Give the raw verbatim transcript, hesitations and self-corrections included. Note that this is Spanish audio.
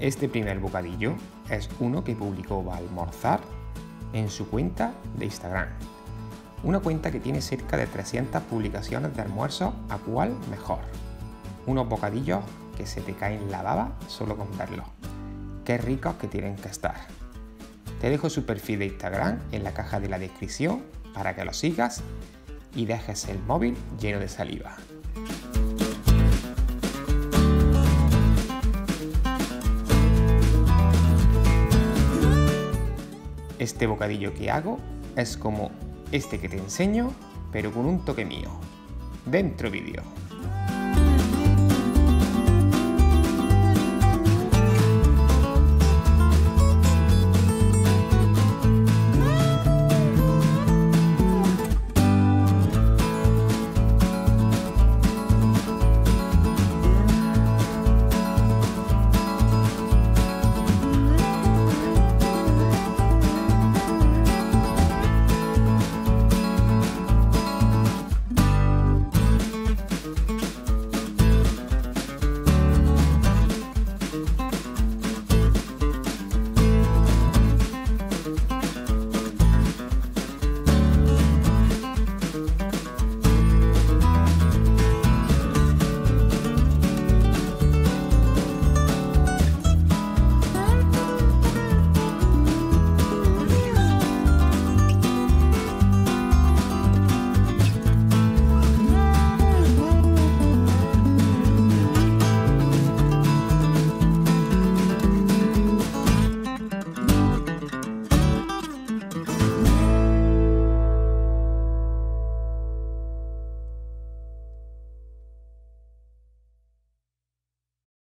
Este primer bocadillo es uno que publicó Valmorzar en su cuenta de Instagram. Una cuenta que tiene cerca de trescientas publicaciones de almuerzos a cuál mejor. Unos bocadillos que se te caen la baba solo con verlos. Qué ricos que tienen que estar. Te dejo su perfil de Instagram en la caja de la descripción para que lo sigas y dejes el móvil lleno de saliva. Este bocadillo que hago es como este que te enseño, pero con un toque mío. Dentro vídeo.